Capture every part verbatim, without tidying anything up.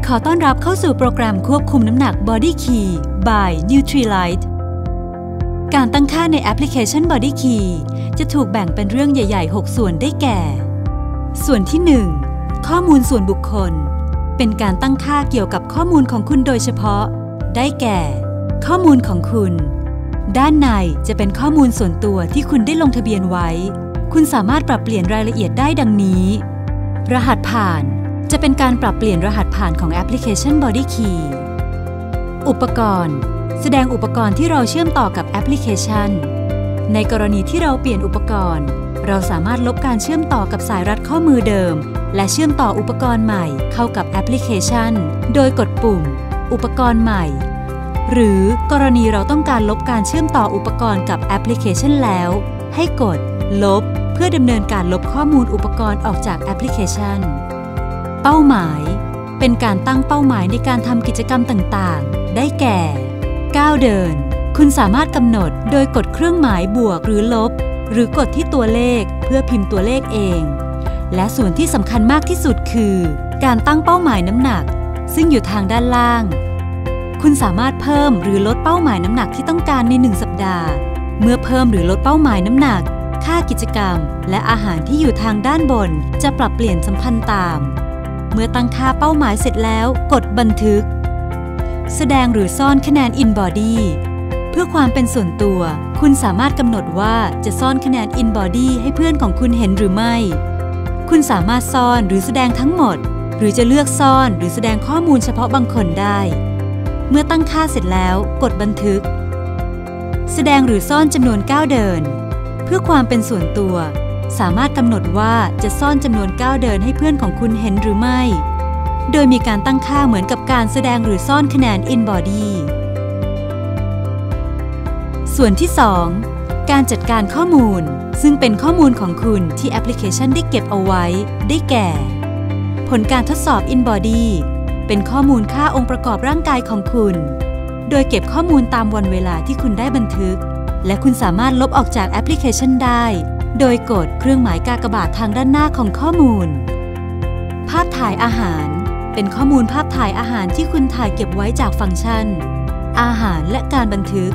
ขอต้อนรับเข้าสู่โปรแกรมควบคุมน้ำหนัก Body Key by Nutrilite การตั้งค่าในแอปพลิเคชัน Body Key จะถูกแบ่งเป็นเรื่องใหญ่ๆหกส่วนได้แก่ ส่วนที่หนึ่งข้อมูลส่วนบุคคลเป็นการตั้งค่าเกี่ยวกับข้อมูลของคุณโดยเฉพาะได้แก่ ข้อมูลของคุณด้านในจะเป็นข้อมูลส่วนตัวที่คุณได้ลงทะเบียนไว้คุณสามารถปรับเปลี่ยนรายละเอียดได้ดังนี้รหัสผ่านจะเป็นการปรับเปลี่ยนรหัสผ่านของแอปพลิเคชัน Body Key อุปกรณ์แสดงอุปกรณ์ที่เราเชื่อมต่อกับแอปพลิเคชันในกรณีที่เราเปลี่ยนอุปกรณ์เราสามารถลบการเชื่อมต่อกับสายรัดข้อมือเดิมและเชื่อมต่ออุปกรณ์ใหม่เข้ากับแอปพลิเคชันโดยกดปุ่มอุปกรณ์ใหม่หรือกรณีเราต้องการลบการเชื่อมต่ออุปกรณ์กับแอปพลิเคชันแล้วให้กดลบเพื่อดำเนินการลบข้อมูลอุปกรณ์ออกจากแอปพลิเคชันเป้าหมายเป็นการตั้งเป้าหมายในการทำกิจกรรมต่างๆได้แก่ก้าวเดินคุณสามารถกำหนดโดยกดเครื่องหมายบวกหรือลบหรือกดที่ตัวเลขเพื่อพิมพ์ตัวเลขเองและส่วนที่สำคัญมากที่สุดคือการตั้งเป้าหมายน้ำหนักซึ่งอยู่ทางด้านล่างคุณสามารถเพิ่มหรือลดเป้าหมายน้ำหนักที่ต้องการในหนึ่งสัปดาห์เมื่อเพิ่มหรือลดเป้าหมายน้ำหนักค่ากิจกรรมและอาหารที่อยู่ทางด้านบนจะปรับเปลี่ยนสัมพันธ์ตามเมื่อตั้งค่าเป้าหมายเสร็จแล้วกดบันทึกแสดงหรือซ่อนคะแนน In Body เพื่อความเป็นส่วนตัวคุณสามารถกำหนดว่าจะซ่อนคะแนน In Body ให้เพื่อนของคุณเห็นหรือไม่คุณสามารถซ่อนหรือแสดงทั้งหมดหรือจะเลือกซ่อนหรือแสดงข้อมูลเฉพาะบางคนได้เมื่อตั้งค่าเสร็จแล้วกดบันทึกแสดงหรือซ่อนจำนวนก้าวเดินเพื่อความเป็นส่วนตัวสามารถกำหนดว่าจะซ่อนจำนวนก้าวเดินให้เพื่อนของคุณเห็นหรือไม่โดยมีการตั้งค่าเหมือนกับการแสดงหรือซ่อนคะแนน In Body ส่วนที่สองการจัดการข้อมูลซึ่งเป็นข้อมูลของคุณที่แอปพลิเคชันได้เก็บเอาไว้ได้แก่ผลการทดสอบ In Body เป็นข้อมูลค่าองค์ประกอบร่างกายของคุณโดยเก็บข้อมูลตามวันเวลาที่คุณได้บันทึกและคุณสามารถลบออกจากแอปพลิเคชันได้โดยกดเครื่องหมายกากบาททางด้านหน้าของข้อมูลภาพถ่ายอาหารเป็นข้อมูลภาพถ่ายอาหารที่คุณถ่ายเก็บไว้จากฟังก์ชันอาหารและการบันทึก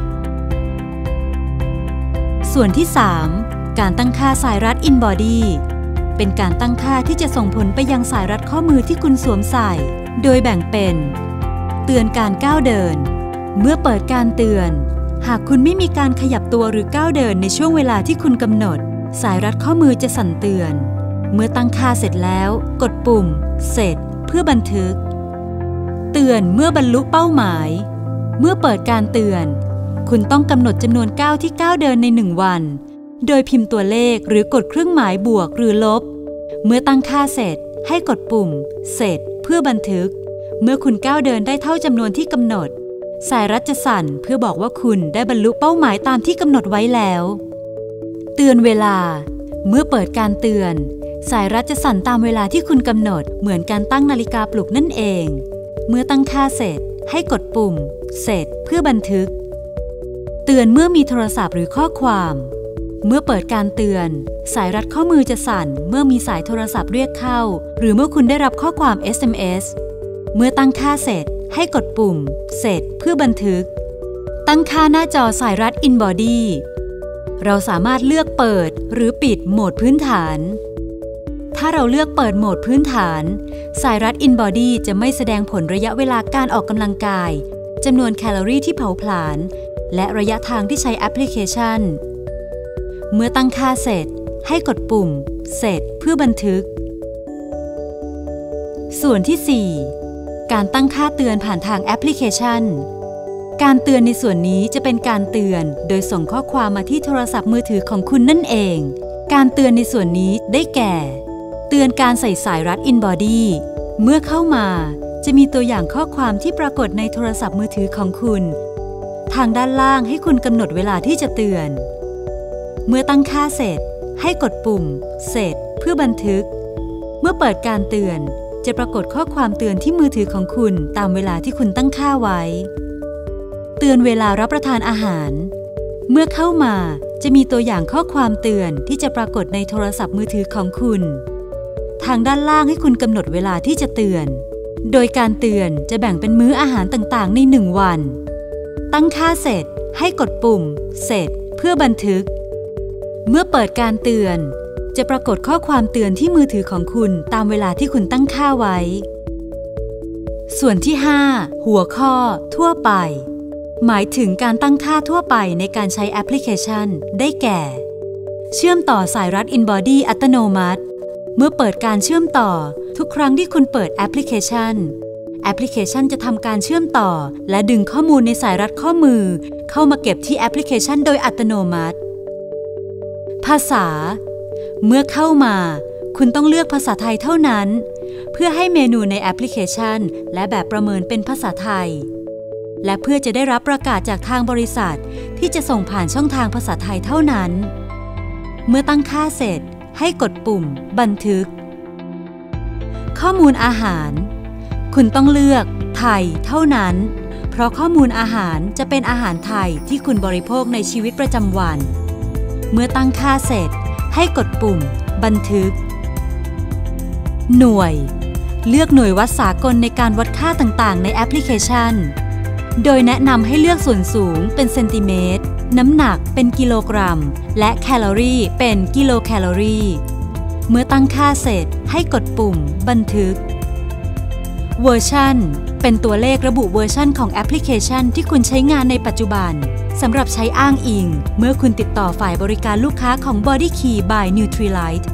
ส่วนที่สามการตั้งค่าสายรัด In Body เป็นการตั้งค่าที่จะส่งผลไปยังสายรัดข้อมือที่คุณสวมใส่โดยแบ่งเป็นเตือนการก้าวเดินเมื่อเปิดการเตือนหากคุณไม่มีการขยับตัวหรือก้าวเดินในช่วงเวลาที่คุณกำหนดสายรัดข้อมือจะสั่นเตือนเมื่อตั้งค่าเสร็จแล้วกดปุ่มเสร็จเพื่อบันทึกเตือนเมื่อบรรลุเป้าหมายเมื่อเปิดการเตือนคุณต้องกำหนดจำนวนก้าวที่ก้าวเดินในหนึ่งวันโดยพิมพ์ตัวเลขหรือกดเครื่องหมายบวกหรือลบเมื่อตั้งค่าเสร็จให้กดปุ่มเสร็จเพื่อบันทึกเมื่อคุณก้าวเดินได้เท่าจำนวนที่กำหนดสายรัดจะสั่นเพื่อบอกว่าคุณได้บรรลุเป้าหมายตามที่กำหนดไว้แล้วเตือนเวลาเมื่อเปิดการเตือนสายรัดจะสั่นตามเวลาที่คุณกำหนดเหมือนการตั้งนาฬิกาปลุกนั่นเองเมื่อตั้งค่าเสร็จให้กดปุ่มเสร็จเพื่อบันทึกเตือนเมื่อมีโทรศัพท์หรือข้อความเมื่อเปิดการเตือนสายรัดข้อมือจะสั่นเมื่อมีสายโทรศัพท์เรียกเข้าหรือเมื่อคุณได้รับข้อความ เอส เอ็ม เอส เมื่อตั้งค่าเสร็จให้กดปุ่มเสร็จเพื่อบันทึกตั้งค่าหน้าจอสายรัด In Body เราสามารถเลือกเปิดหรือปิดโหมดพื้นฐานถ้าเราเลือกเปิดโหมดพื้นฐานสายรัด In Body จะไม่แสดงผลระยะเวลาการออกกำลังกายจำนวนแคลอรี่ที่เผาผลาญและระยะทางที่ใช้แอปพลิเคชันเมื่อตั้งค่าเสร็จให้กดปุ่มเสร็จเพื่อบันทึกส่วนที่สี่การตั้งค่าเตือนผ่านทางแอปพลิเคชันการเตือนในส่วนนี้จะเป็นการเตือนโดยส่งข้อความมาที่โทรศัพท์มือถือของคุณนั่นเองการเตือนในส่วนนี้ได้แก่เตือนการใส่สายรัด In Body เมื่อเข้ามาจะมีตัวอย่างข้อความที่ปรากฏในโทรศัพท์มือถือของคุณทางด้านล่างให้คุณกำหนดเวลาที่จะเตือนเมื่อตั้งค่าเสร็จให้กดปุ่มเสร็จเพื่อบันทึกเมื่อเปิดการเตือนจะปรากฏข้อความเตือนที่มือถือของคุณตามเวลาที่คุณตั้งค่าไว้เตือนเวลารับประทานอาหารเมื่อเข้ามาจะมีตัวอย่างข้อความเตือนที่จะปรากฏในโทรศัพท์มือถือของคุณทางด้านล่างให้คุณกำหนดเวลาที่จะเตือนโดยการเตือนจะแบ่งเป็นมื้ออาหารต่างๆในหนึ่งวันตั้งค่าเสร็จให้กดปุ่มเสร็จเพื่อบันทึกเมื่อเปิดการเตือนจะปรากฏข้อความเตือนที่มือถือของคุณตามเวลาที่คุณตั้งค่าไว้ส่วนที่ห้าหัวข้อทั่วไปหมายถึงการตั้งค่าทั่วไปในการใช้แอปพลิเคชันได้แก่เชื่อมต่อสายรัด InBody อัตโนมัติเมื่อเปิดการเชื่อมต่อทุกครั้งที่คุณเปิดแอปพลิเคชันแอปพลิเคชันจะทำการเชื่อมต่อและดึงข้อมูลในสายรัดข้อมือเข้ามาเก็บที่แอปพลิเคชันโดยอัตโนมัติภาษาเมื่อเข้ามาคุณต้องเลือกภาษาไทยเท่านั้นเพื่อให้เมนูในแอปพลิเคชันและแบบประเมินเป็นภาษาไทยและเพื่อจะได้รับประกาศจากทางบริษัทที่จะส่งผ่านช่องทางภาษาไทยเท่านั้นเมื่อตั้งค่าเสร็จให้กดปุ่มบันทึกข้อมูลอาหารคุณต้องเลือกไทยเท่านั้นเพราะข้อมูลอาหารจะเป็นอาหารไทยที่คุณบริโภคในชีวิตประจำวันเมื่อตั้งค่าเสร็จให้กดปุ่มบันทึกหน่วยเลือกหน่วยวัดสากลในการวัดค่าต่างๆในแอปพลิเคชันโดยแนะนำให้เลือกส่วนสูงเป็นเซนติเมตรน้ำหนักเป็นกิโลกรัมและแคลอรี่เป็นกิโลแคลอรี่เมื่อตั้งค่าเสร็จให้กดปุ่มบันทึกเวอร์ชันเป็นตัวเลขระบุเวอร์ชันของแอปพลิเคชันที่คุณใช้งานในปัจจุบันสำหรับใช้อ้างอิงเมื่อคุณติดต่อฝ่ายบริการลูกค้าของ BodyKey by Nutrilite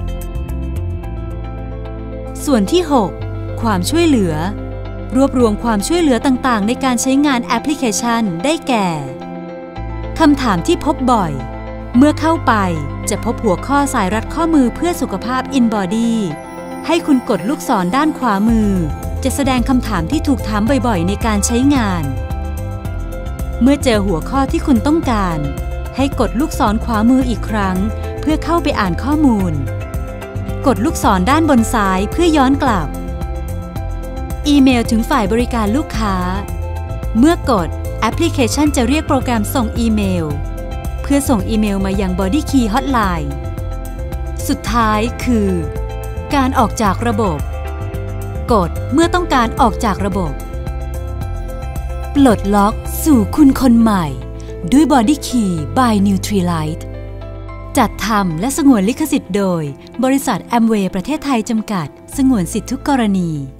ส่วนที่หกความช่วยเหลือรวบรวมความช่วยเหลือต่างๆในการใช้งานแอปพลิเคชันได้แก่คำถามที่พบบ่อยเมื่อเข้าไปจะพบหัวข้อสายรัดข้อมือเพื่อสุขภาพ InBody ให้คุณกดลูกศรด้านขวามือจะแสดงคำถามที่ถูกถามบ่อยๆในการใช้งานเมื่อเจอหัวข้อที่คุณต้องการให้กดลูกศรขวามืออีกครั้งเพื่อเข้าไปอ่านข้อมูลกดลูกศรด้านบนซ้ายเพื่อย้อนกลับอีเมลถึงฝ่ายบริการลูกค้าเมื่อกดแอปพลิเคชันจะเรียกโปรแกรมส่งอีเมลเพื่อส่งอีเมลมายัง BodyKey Hotline สุดท้ายคือการออกจากระบบกดเมื่อต้องการออกจากระบบปลดล็อกสู่คุณคนใหม่ด้วย BodyKey by Nutrilite จัดทำและสงวนลิขสิทธิ์โดยบริษัท Amway ประเทศไทยจำกัดสงวนสิทธิทุกกรณี